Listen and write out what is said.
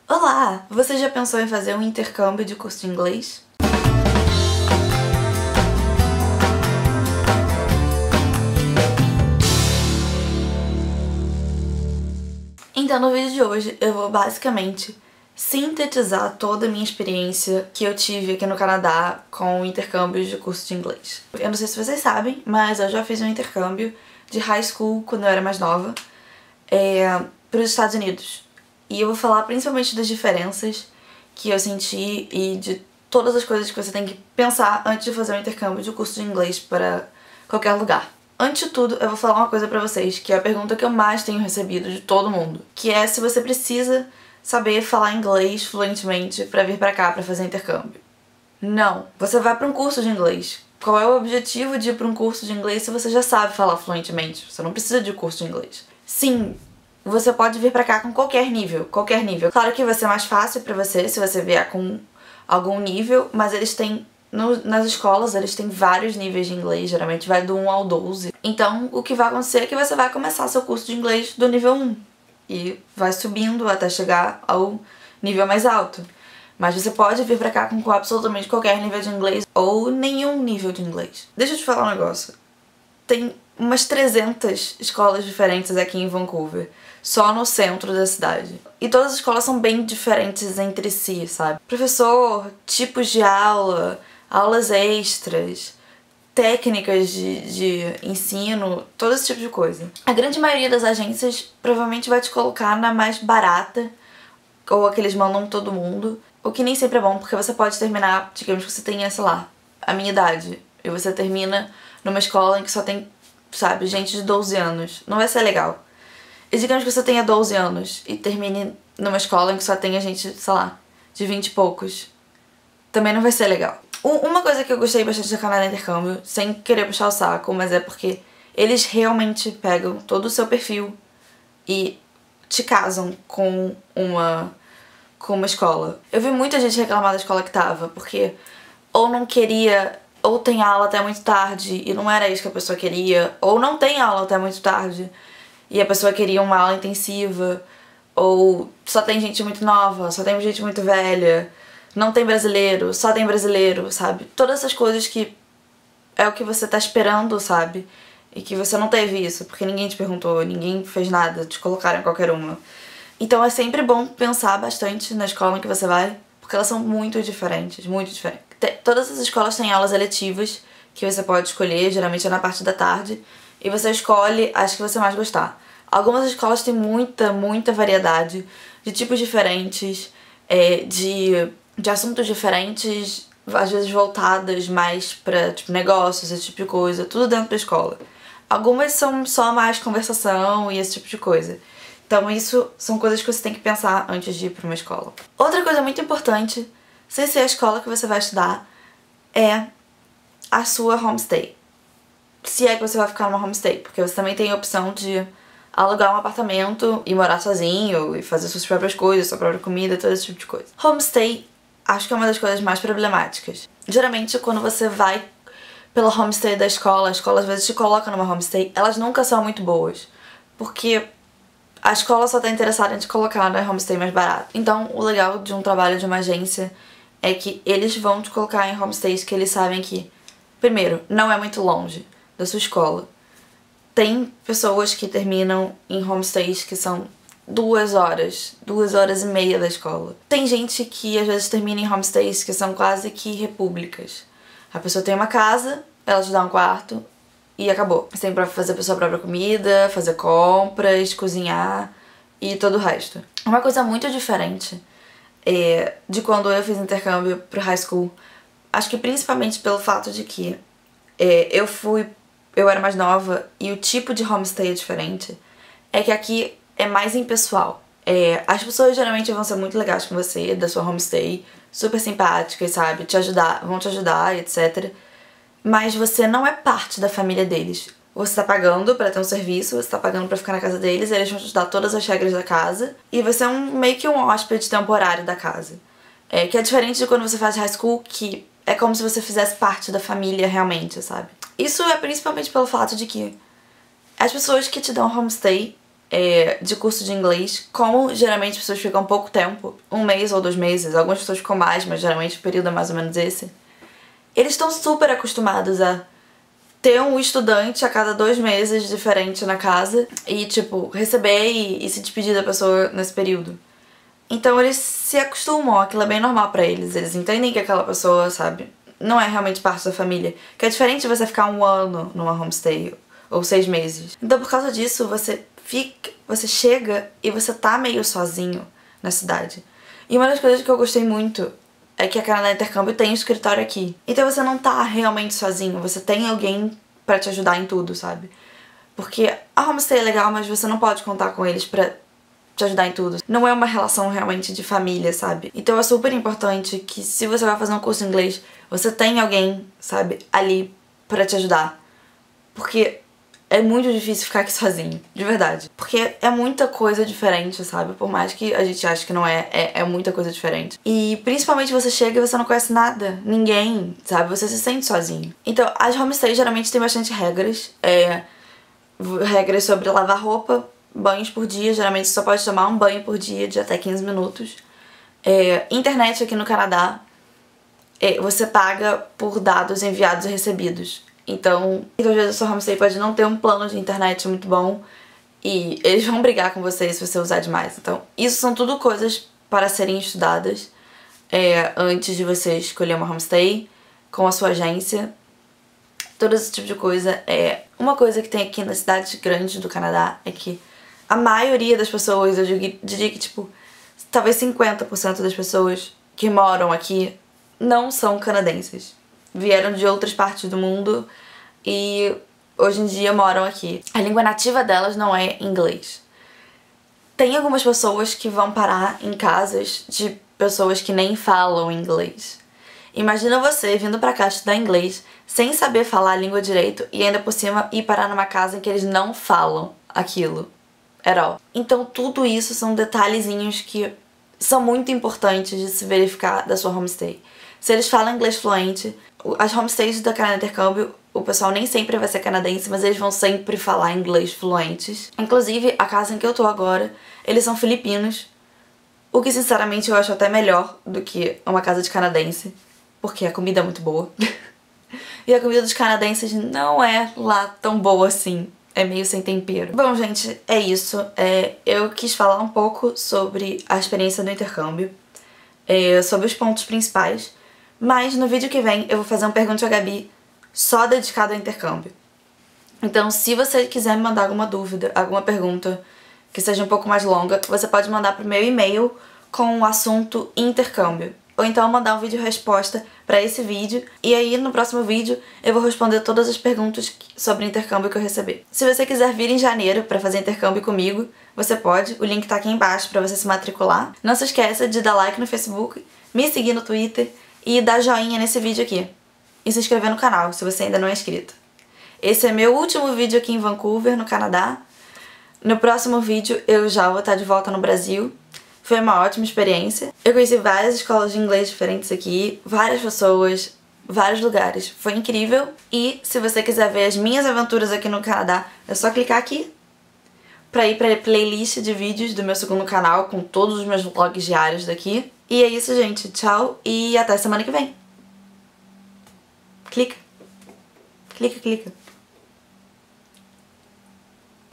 Olá! Você já pensou em fazer um intercâmbio de curso de inglês? Então, no vídeo de hoje, eu vou basicamente sintetizar toda a minha experiência que eu tive aqui no Canadá com intercâmbios de curso de inglês. Eu não sei se vocês sabem, mas eu já fiz um intercâmbio de high school quando eu era mais nova para os Estados Unidos. E eu vou falar principalmente das diferenças que eu senti e de todas as coisas que você tem que pensar antes de fazer um intercâmbio de curso de inglês para qualquer lugar. Antes de tudo, eu vou falar uma coisa pra vocês, que é a pergunta que eu mais tenho recebido de todo mundo, que é se você precisa saber falar inglês fluentemente pra vir pra cá pra fazer intercâmbio. Não. Você vai pra um curso de inglês. Qual é o objetivo de ir pra um curso de inglês se você já sabe falar fluentemente? Você não precisa de curso de inglês. Sim, você pode vir pra cá com qualquer nível, qualquer nível. Claro que vai ser mais fácil pra você se você vier com algum nível, mas eles têm nas escolas, eles têm vários níveis de inglês, geralmente vai do 1 ao 12. Então, o que vai acontecer é que você vai começar seu curso de inglês do nível 1 e vai subindo até chegar ao nível mais alto. Mas você pode vir pra cá com absolutamente qualquer nível de inglês ou nenhum nível de inglês. Deixa eu te falar um negócio. Tem umas 300 escolas diferentes aqui em Vancouver, só no centro da cidade. E todas as escolas são bem diferentes entre si, sabe? Professor, tipos de aula, aulas extras, técnicas de ensino, todo esse tipo de coisa. A grande maioria das agências provavelmente vai te colocar na mais barata, ou a que eles mandam todo mundo, o que nem sempre é bom, porque você pode terminar, digamos que você tenha, sei lá, a minha idade, e você termina numa escola em que só tem, sabe, gente de 12 anos. Não vai ser legal. E digamos que você tenha 12 anos e termine numa escola em que só tenha gente, sei lá, de 20 e poucos. Também não vai ser legal. Uma coisa que eu gostei bastante do Canadá Intercâmbio, sem querer puxar o saco, mas é porque eles realmente pegam todo o seu perfil e te casam com uma escola. Eu vi muita gente reclamar da escola que tava, porque ou não queria, ou tem aula até muito tarde e não era isso que a pessoa queria, ou não tem aula até muito tarde e a pessoa queria uma aula intensiva, ou só tem gente muito nova, só tem gente muito velha, não tem brasileiro, só tem brasileiro, sabe? Todas essas coisas que é o que você tá esperando, sabe? E que você não teve isso, porque ninguém te perguntou, ninguém fez nada, te colocaram em qualquer uma. Então é sempre bom pensar bastante na escola em que você vai, porque elas são muito diferentes, muito diferentes. Todas as escolas têm aulas eletivas que você pode escolher, geralmente é na parte da tarde, e você escolhe as que você mais gostar. Algumas escolas têm muita variedade de tipos diferentes, de assuntos diferentes, às vezes voltadas mais pra, tipo, negócios, esse tipo de coisa, tudo dentro da escola. Algumas são só mais conversação e esse tipo de coisa. Então isso são coisas que você tem que pensar antes de ir pra uma escola. Outra coisa muito importante, sem ser a escola que você vai estudar, é a sua homestay. Se é que você vai ficar numa homestay, porque você também tem a opção de alugar um apartamento e morar sozinho e fazer suas próprias coisas, sua própria comida, todo esse tipo de coisa. Homestay, acho que é uma das coisas mais problemáticas. Geralmente, quando você vai pela homestay da escola, a escola às vezes te coloca numa homestay, elas nunca são muito boas, porque a escola só tá interessada em te colocar na homestay mais barata. Então, o legal de um trabalho de uma agência é que eles vão te colocar em homestays que eles sabem que, primeiro, não é muito longe da sua escola. Tem pessoas que terminam em homestays que são 2 horas e meia da escola. Tem gente que às vezes termina em homestays que são quase que repúblicas. A pessoa tem uma casa, ela te dá um quarto e acabou. Você tem pra fazer a sua própria comida, fazer compras, cozinhar e todo o resto. Uma coisa muito diferente de quando eu fiz intercâmbio pro high school, acho que principalmente pelo fato de que eu era mais nova e o tipo de homestay é diferente, é que aqui é mais impessoal. As pessoas geralmente vão ser muito legais com você, da sua homestay, super simpáticas, sabe? Vão te ajudar, etc. Mas você não é parte da família deles. Você tá pagando pra ter um serviço, você tá pagando pra ficar na casa deles, eles vão te dar todas as regras da casa, e você é meio que um hóspede temporário da casa. Que é diferente de quando você faz high school, que é como se você fizesse parte da família realmente, sabe? Isso é principalmente pelo fato de que as pessoas que te dão homestay de curso de inglês, como geralmente as pessoas ficam pouco tempo, 1 mês ou 2 meses, algumas pessoas ficam mais, mas geralmente o período é mais ou menos esse, eles estão super acostumados a ter um estudante a cada 2 meses diferente na casa e, tipo, receber e se despedir da pessoa nesse período. Então eles se acostumam, aquilo é bem normal pra eles, eles entendem que aquela pessoa, sabe, não é realmente parte da família, que é diferente de você ficar 1 ano numa homestay ou 6 meses. Então por causa disso você chega e você tá meio sozinho na cidade. E uma das coisas que eu gostei muito é que a Canadá Intercâmbio tem um escritório aqui. Então você não tá realmente sozinho, você tem alguém pra te ajudar em tudo, sabe? Porque a homestay é legal, mas você não pode contar com eles pra te ajudar em tudo. Não é uma relação realmente de família, sabe? Então é super importante que se você vai fazer um curso de inglês, você tenha alguém, sabe, ali pra te ajudar. Porque é muito difícil ficar aqui sozinho, de verdade. Porque é muita coisa diferente, sabe? Por mais que a gente ache que não é muita coisa diferente. E principalmente você chega e você não conhece nada, ninguém, sabe? Você se sente sozinho. Então, as homestays geralmente tem bastante regras. Regras sobre lavar roupa, banhos por dia. Geralmente você só pode tomar um banho por dia de até 15 minutos. Internet aqui no Canadá, você paga por dados enviados e recebidos. Então, às vezes a sua homestay pode não ter um plano de internet muito bom e eles vão brigar com você se você usar demais. Então, isso são tudo coisas para serem estudadas antes de você escolher uma homestay com a sua agência. Todo esse tipo de coisa. Uma coisa que tem aqui nas cidades grandes do Canadá é que a maioria das pessoas, eu diria que tipo, talvez 50% das pessoas que moram aqui não são canadenses. Vieram de outras partes do mundo e hoje em dia moram aqui. A língua nativa delas não é inglês. Tem algumas pessoas que vão parar em casas de pessoas que nem falam inglês. Imagina você vindo pra cá estudar inglês sem saber falar a língua direito e ainda por cima ir parar numa casa em que eles não falam aquilo at all. Então tudo isso são detalhezinhos que são muito importantes de se verificar da sua homestay. Se eles falam inglês fluente, as homestays da Canadá Intercâmbio, o pessoal nem sempre vai ser canadense, mas eles vão sempre falar inglês fluentes. Inclusive, a casa em que eu tô agora, eles são filipinos, o que sinceramente eu acho até melhor do que uma casa de canadense, porque a comida é muito boa. E a comida dos canadenses não é lá tão boa assim, é meio sem tempero. Bom, gente, é isso. Eu quis falar um pouco sobre a experiência do intercâmbio, sobre os pontos principais. Mas no vídeo que vem eu vou fazer um Pergunte a Gabi só dedicado ao intercâmbio. Então se você quiser me mandar alguma dúvida, alguma pergunta que seja um pouco mais longa, você pode mandar pro meu e-mail com o assunto intercâmbio. Ou então mandar um vídeo resposta pra esse vídeo e aí no próximo vídeo eu vou responder todas as perguntas sobre intercâmbio que eu receber. Se você quiser vir em janeiro pra fazer intercâmbio comigo, você pode, o link tá aqui embaixo pra você se matricular. Não se esqueça de dar like no Facebook, me seguir no Twitter e dar joinha nesse vídeo aqui. E se inscrever no canal, se você ainda não é inscrito. Esse é meu último vídeo aqui em Vancouver, no Canadá. No próximo vídeo eu já vou estar de volta no Brasil. Foi uma ótima experiência. Eu conheci várias escolas de inglês diferentes aqui, várias pessoas, vários lugares. Foi incrível. E se você quiser ver as minhas aventuras aqui no Canadá, é só clicar aqui pra ir pra playlist de vídeos do meu segundo canal com todos os meus vlogs diários daqui. E é isso, gente. Tchau e até semana que vem. Clica. Clica, clica.